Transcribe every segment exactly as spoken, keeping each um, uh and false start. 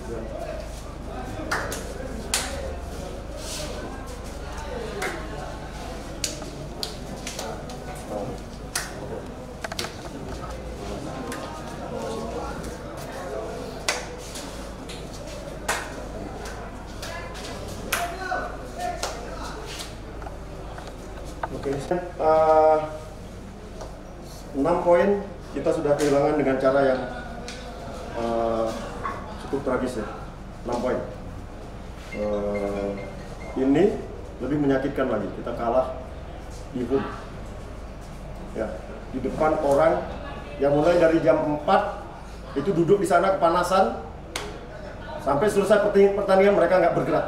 Oke, uh, enam poin kita sudah kehilangan dengan cara yang uh, cukup tragis ya. enam poin. Uh, ini lebih menyakitkan lagi. Kita kalah di home. Ya, di depan orang yang mulai dari jam empat itu duduk di sana kepanasan sampai selesai pertandingan mereka nggak bergerak.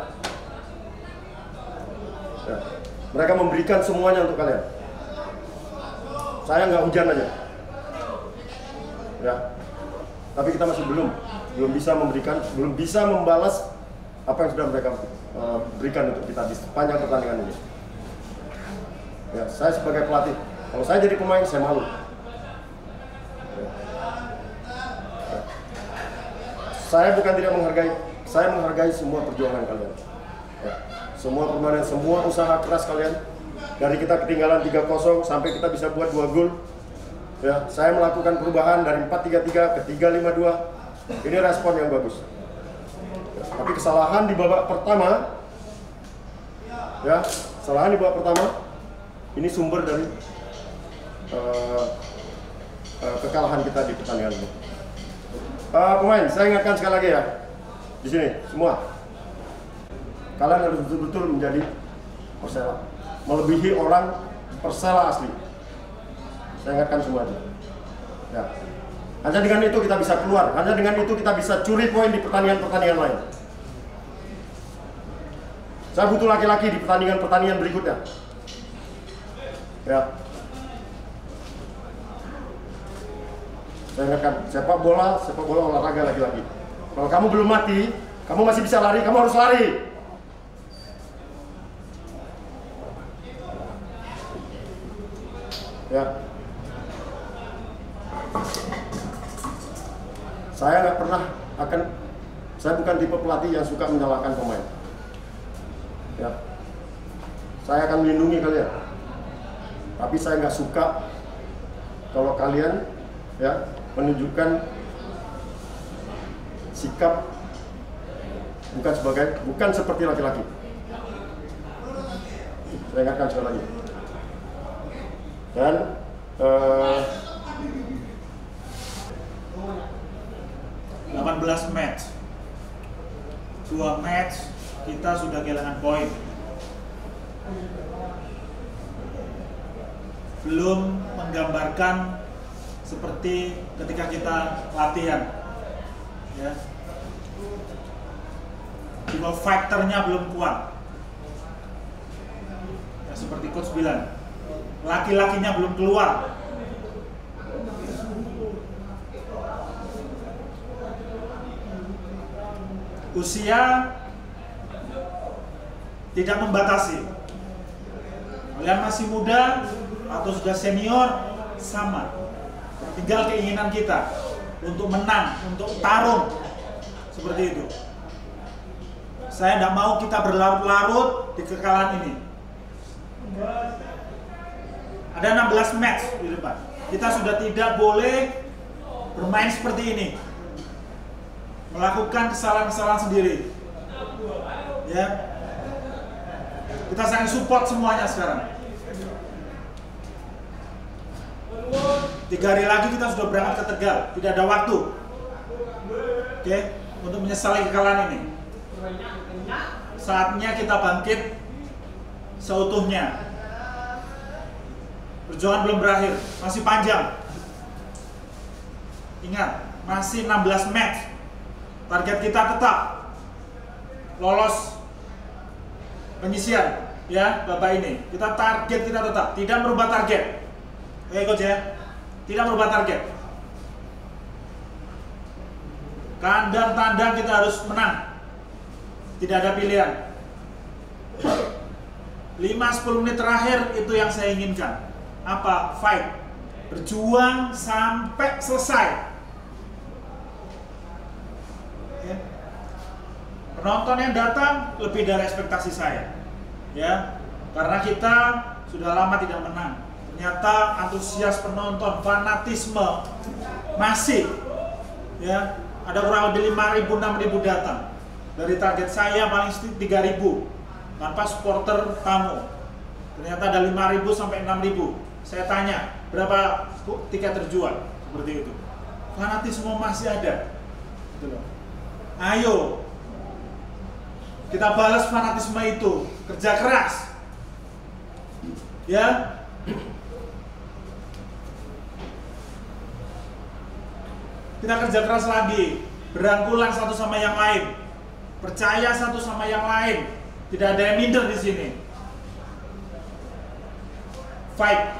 Ya. Mereka memberikan semuanya untuk kalian. Saya nggak hujan aja. Ya. Tapi kita masih belum belum bisa memberikan, belum bisa membalas apa yang sudah mereka uh, berikan untuk kita di sepanjang pertandingan ini. Ya, saya sebagai pelatih, kalau saya jadi pemain saya malu. Ya. Ya. Saya bukan tidak menghargai, saya menghargai semua perjuangan kalian. Ya. Semua permainan, semua usaha keras kalian. Dari kita ketinggalan tiga kosong sampai kita bisa buat dua gol. Ya, saya melakukan perubahan dari empat tiga tiga ke tiga lima dua. Ini respon yang bagus. Ya, tapi kesalahan di babak pertama, ya, kesalahan di babak pertama ini sumber dari uh, uh, kekalahan kita di pertandingan ini. Uh, pemain, saya ingatkan sekali lagi ya, di sini semua. Kalian harus betul-betul menjadi Persela, melebihi orang Persela asli. Saya ingatkan semua itu. Ya. Hanya dengan itu kita bisa keluar. Hanya dengan itu kita bisa curi poin di pertandingan-pertandingan lain. Saya butuh laki-laki di pertandingan-pertandingan berikutnya. Ya. Saya ingatkan, sepak bola, sepak bola olahraga laki-laki. Kalau kamu belum mati, kamu masih bisa lari, kamu harus lari. Ya, saya nggak pernah akan, saya bukan tipe pelatih yang suka menyalahkan pemain. Ya, saya akan melindungi kalian, tapi saya nggak suka kalau kalian ya menunjukkan sikap bukan sebagai, bukan seperti laki-laki. Saya ingatkan sekali lagi. Dan uh, delapan belas match, dua match kita sudah kehilangan poin. Belum menggambarkan seperti ketika kita latihan, ya. Juga faktornya belum kuat. Ya, seperti coach bilang, laki-lakinya belum keluar. Usia tidak membatasi. Kalian masih muda atau sudah senior, sama. Tinggal keinginan kita untuk menang, untuk tarung, seperti itu. Saya tidak mau kita berlarut-larut di kekalahan ini. Ada enam belas match di depan. Kita sudah tidak boleh bermain seperti ini. Melakukan kesalahan-kesalahan sendiri. Ya. Kita saling support semuanya sekarang. Tiga hari lagi kita sudah berangkat ke Tegal. Tidak ada waktu. Oke, untuk menyesali kekalahan ini. Saatnya kita bangkit seutuhnya. Perjuangan belum berakhir, masih panjang. Ingat, masih enam belas match. Target kita tetap lolos penyisian, ya, babak ini. Kita target kita tetap, tidak merubah target. Oke, coach ya, tidak merubah target. Kandang tandang kita harus menang. Tidak ada pilihan. lima sampai sepuluh menit terakhir itu yang saya inginkan. Apa? Fight. Berjuang sampai selesai. Ya. Penonton yang datang lebih dari ekspektasi saya, ya, karena kita sudah lama tidak menang. Ternyata antusias penonton, fanatisme masih, ya, ada kurang lebih lima ribu enam ribu datang. Dari target saya paling sedikit tiga ribu tanpa supporter tamu. Ternyata ada lima ribu sampai enam ribu. Saya tanya, berapa tiket terjual? Seperti itu. Fanatisme masih ada. Gitu loh. Ayo, kita balas fanatisme itu, kerja keras, ya. Kita kerja keras lagi, berangkulan satu sama yang lain, percaya satu sama yang lain, tidak ada yang minder di sini. Fight.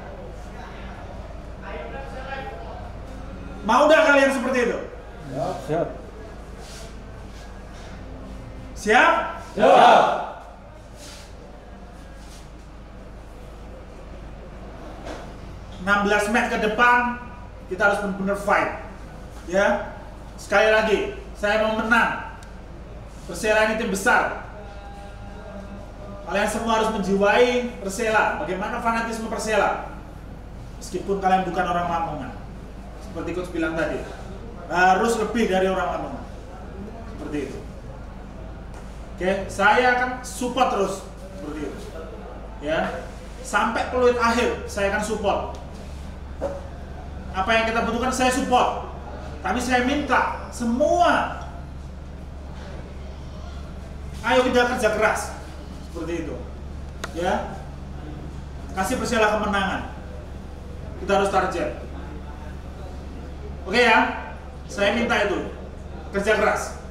Mau dah kalian seperti itu? Siap. Siap? Siap. enam belas match ke depan kita harus benar-benar fight. Ya. Sekali lagi, saya mau menang. Persela ini tim besar. Kalian semua harus menjiwai Persela. Bagaimana fanatisme Persela? Meskipun kalian bukan orang Lamongan. Seperti coach bilang tadi, harus lebih dari orang Lamongan. Seperti itu. Oke, saya akan support terus seperti itu. Ya. Sampai peluit akhir saya akan support. Apa yang kita butuhkan saya support. Tapi saya minta semua, ayo kita kerja keras. Seperti itu. Ya. Kasih Persela kemenangan. Kita harus target. Oke ya. Saya minta itu. Kerja keras.